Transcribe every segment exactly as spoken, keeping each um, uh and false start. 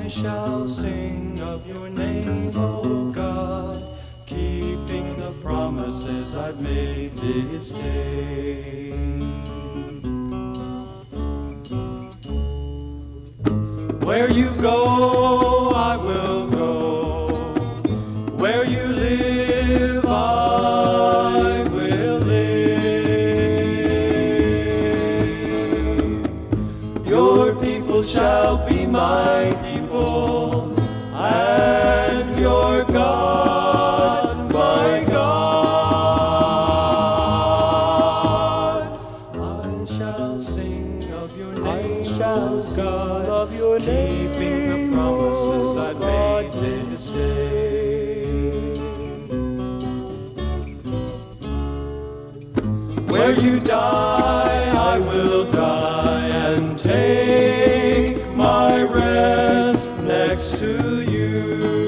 I shall sing of your name, O God, keeping the promises I've made this day. Where you go, I will go. Where you live, I will live. Your people shall be my people, and your God my God. I shall sing of your name, I shall sing of your name, keeping the promises I made this day. Where you die, I will die, and take my rest next to you.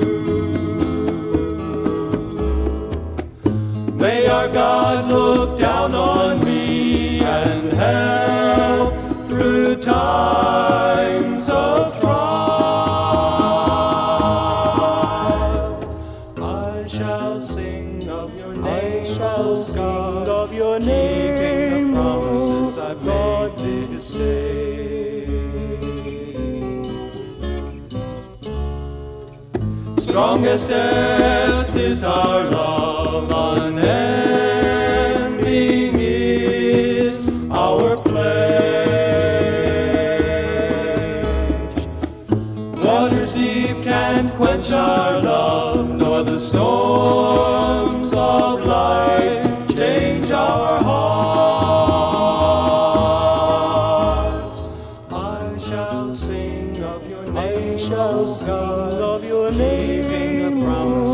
May our God look down on me and help through times of trial. I shall sing of your name, I shall sing of your name, keeping the promises I've made this day. Strong as death is our love, unending is our pledge. Waters deep can't quench our love, nor the storms of life change our hearts. I shall sing of your name, I shall sing of your name, keeping the promise